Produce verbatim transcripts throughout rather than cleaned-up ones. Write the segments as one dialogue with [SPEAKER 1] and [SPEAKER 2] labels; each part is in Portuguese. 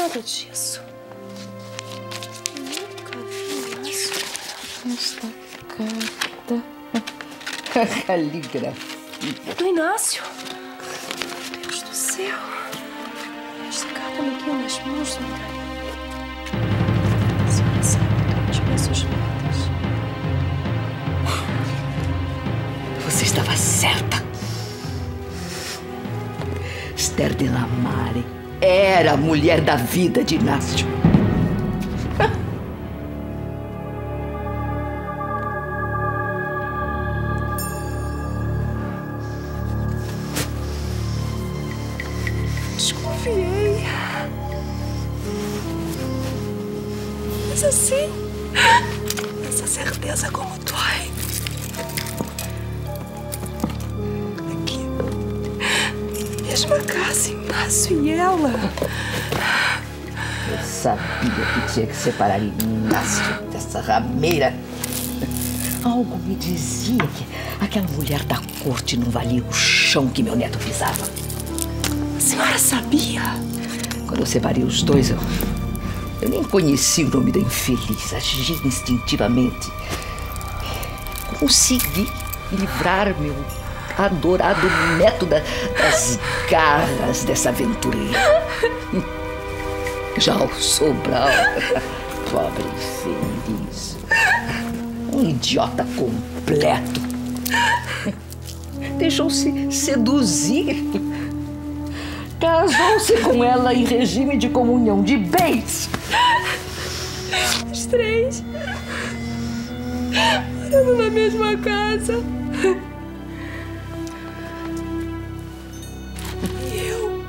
[SPEAKER 1] nada disso. Nunca vi isso.
[SPEAKER 2] Esta carta... A caligrafia.
[SPEAKER 1] É do Inácio. Meu Deus do céu. Esta carta me queima nas mãos, senhora. A senhora sabe de onde vem essas notas.
[SPEAKER 2] Você estava certa. Esther de Lamare era a mulher da vida de Inácio.
[SPEAKER 1] Desconfiei. Mas assim, essa certeza como dói. Aqui. Mesma casa, Inácio e ela.
[SPEAKER 2] Eu sabia que tinha que separar Inácio dessa rameira. Algo me dizia que aquela mulher da corte não valia o chão que meu neto pisava.
[SPEAKER 1] A senhora sabia?
[SPEAKER 2] Quando eu separei os dois, eu, eu nem conheci o nome da infeliz. Agi instintivamente. Consegui livrar meu adorado neto da, das garras dessa aventureira. Já o Sobral, pobre infeliz, um idiota completo, deixou-se seduzir. Casou-se com ela em regime de comunhão de bens.
[SPEAKER 1] Os três morando na mesma casa. E eu?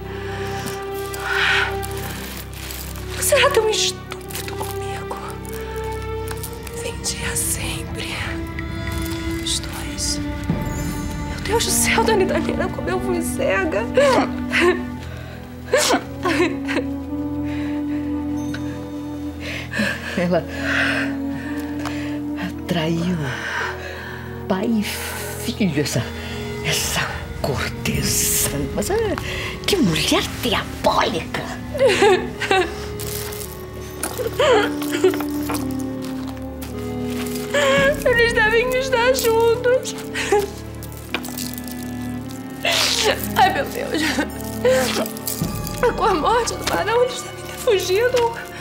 [SPEAKER 1] Você era tão estúpido comigo. Vendia sempre. Os dois. Meu Deus do céu, Dona Idalina, como eu fui cega.
[SPEAKER 2] Ela atraiu pai e filho, essa, essa cortesã. Mas ah, que mulher diabólica!
[SPEAKER 1] Eles devem estar juntos. Ai, meu Deus. Com a morte do Barão, eles devem ter fugido.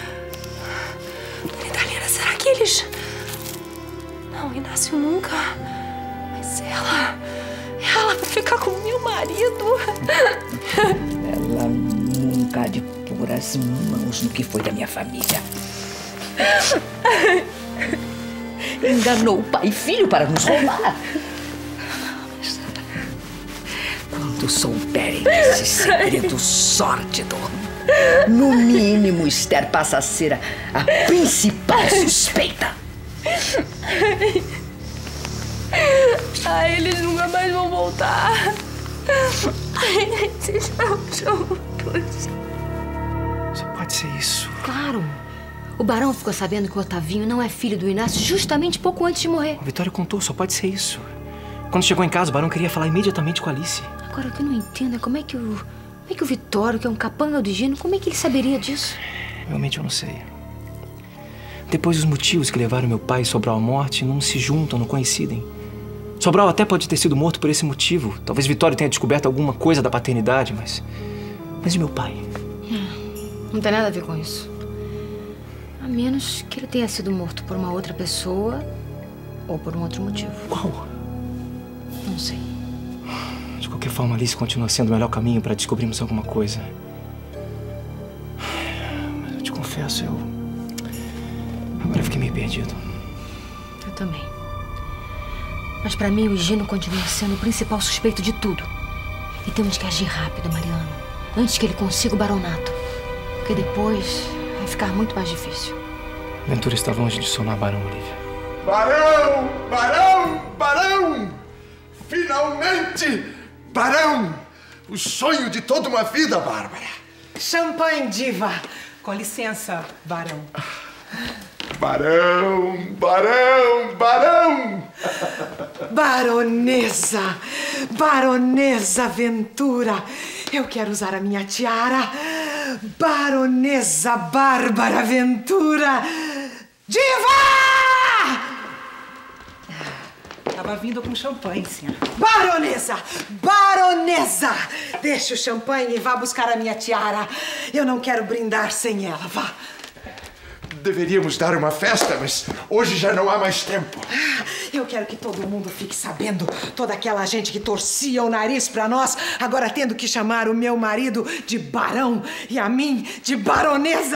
[SPEAKER 1] Dona Idalina, será que eles... Não, Inácio nunca. Mas ela... Ela vai ficar com meu marido.
[SPEAKER 2] Ela nunca há de pôr as mãos no que foi da minha família. Enganou pai e filho para nos roubar. Quando souberem esse segredo sórdido, no mínimo Esther passa a ser a, a principal suspeita.
[SPEAKER 1] Ai, eles nunca mais vão voltar. Ai, eles estão juntos.
[SPEAKER 3] Só pode ser isso.
[SPEAKER 4] Claro. O Barão ficou sabendo que o Otavinho não é filho do Inácio justamente pouco antes de morrer.
[SPEAKER 3] A Vitória contou, só pode ser isso. Quando chegou em casa, o Barão queria falar imediatamente com a Alice.
[SPEAKER 4] Agora, o que eu não entendo é como é que o... Como é que o Vitório, que é um capanga do Gino, como é que ele saberia disso?
[SPEAKER 3] Realmente eu não sei. Depois, os motivos que levaram meu pai e Sobral à morte não se juntam, não coincidem. Sobral até pode ter sido morto por esse motivo. Talvez Vitório tenha descoberto alguma coisa da paternidade, mas... Mas e meu pai?
[SPEAKER 4] Hum, não tem nada a ver com isso. A menos que ele tenha sido morto por uma outra pessoa ou por um outro motivo.
[SPEAKER 3] Qual?
[SPEAKER 4] Não sei.
[SPEAKER 3] De qualquer forma, Alice continua sendo o melhor caminho para descobrirmos alguma coisa. Mas eu te confesso, eu... Agora eu fiquei meio perdido.
[SPEAKER 4] Eu também. Mas pra mim, o Gino continua sendo o principal suspeito de tudo. E temos que agir rápido, Mariano. Antes que ele consiga o baronato. Porque depois vai ficar muito mais difícil.
[SPEAKER 3] Ventura está longe de sonar Barão, Olivia.
[SPEAKER 5] Barão! Barão! Barão! Finalmente! Barão! O sonho de toda uma vida, Bárbara.
[SPEAKER 6] Champanhe, diva. Com licença, Barão.
[SPEAKER 5] Barão! Barão! Barão!
[SPEAKER 6] Baronesa! Baronesa Ventura! Eu quero usar a minha tiara Baronesa Bárbara Ventura! Diva! Tava vindo com champanhe, senhora. Baronesa! Baronesa! Deixe o champanhe e vá buscar a minha tiara. Eu não quero brindar sem ela. Vá.
[SPEAKER 5] Deveríamos dar uma festa, mas hoje já não há mais tempo.
[SPEAKER 6] Ah, eu quero que todo mundo fique sabendo. Toda aquela gente que torcia o nariz pra nós, agora tendo que chamar o meu marido de barão e a mim de baronesa.